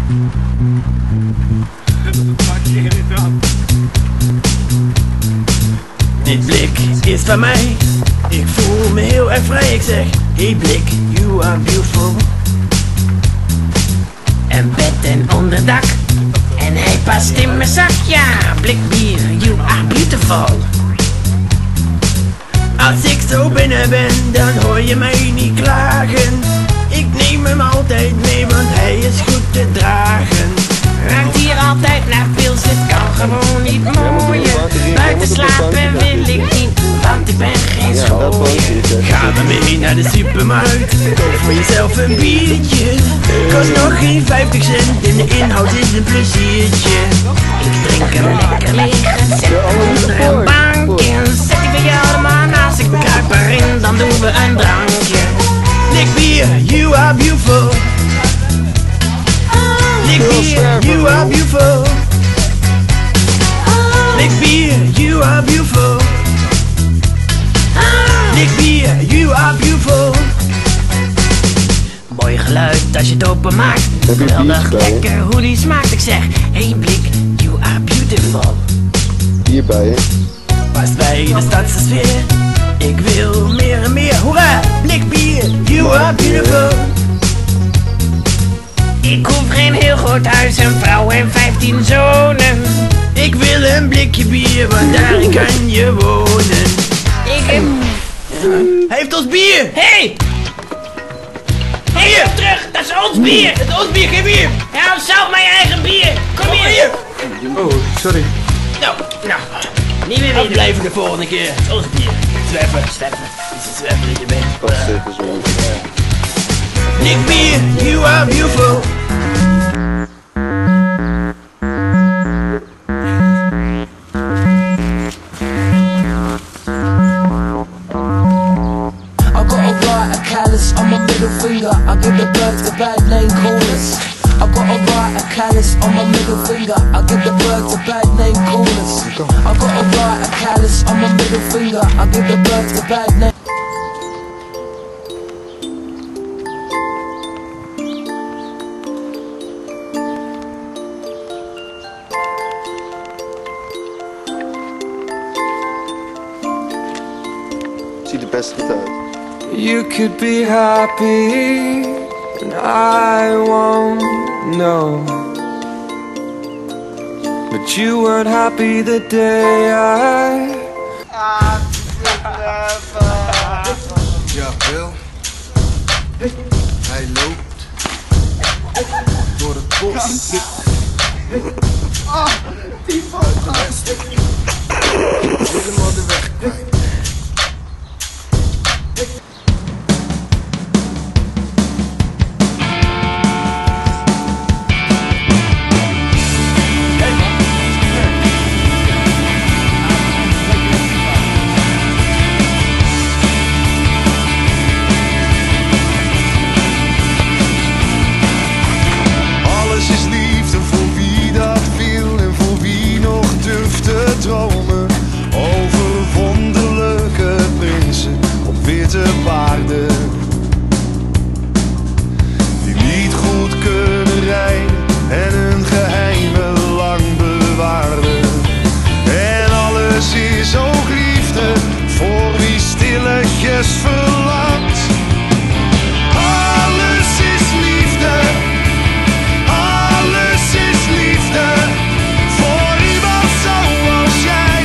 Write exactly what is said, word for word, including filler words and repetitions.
Dit blik is van mij. Ik voel me heel erg vrij. Ik zeg, hey blik, you are beautiful. Een bed en onderdak. En hij past in mijn zak. Ja, blik bier, you are beautiful. Als ik zo binnen ben, dan hoor je mij niet klagen. Ik neem hem altijd mee, want hij is goed te dragen. Ruikt hier altijd naar pils, het kan gewoon niet mooier. Buiten slapen wil ik niet, want ik ben geen schooier. Ga dan mee naar de supermarkt, koop voor jezelf een biertje. Kost nog geen vijftig cent, in de inhoud is een pleziertje. Ik drink hem lekker leeg, zet onder een bankje. Zet ik bij jou de man naast, ik kruip erin, dan doen we een drankje. Blik bier, you are beautiful. Blik bier, you are beautiful. Blik bier, you are beautiful. Blik bier, you are beautiful. Mooi geluid als je het openmaakt. Geweldig lekker hoe die smaakt. Ik zeg, hey blik, you are beautiful. Hierbij, hè? Past bij de stadse sfeer. Ik wil meer en meer. Hoera, blik bier, you are beautiful. Ik hoef geen heel groot huis, een vrouw en vijftien zonen. Ik wil een blikje bier, want daar kan je wonen. Ik heb... Hij heeft ons bier! Hey! Hier, terug! Dat is ons bier! Dat is ons bier, geef bier! Ja, zelf mijn eigen bier! Kom hier! Oh, sorry. Nou, nou. Niet meer weer blijven de volgende keer. Het is ons bier. Zweffen, zweffen. Het is een zweffen dat je bent. Pas even zo. Blik bier, you are beautiful. On my middle finger, I give the birds the bad name coolness. I got a right a callus on my middle finger, I give the birds the bad name coolness. I got a right a callus on my middle finger, I give the birds the bad name. Ziet er best goed uit. You could be happy, and I won't know. But you weren't happy the day I... Ja, Bill. Hij loopt door het bos. Uit de west. Helemaal de weg kwijt. Dromen over wonderlijke prinsen op witte paarden.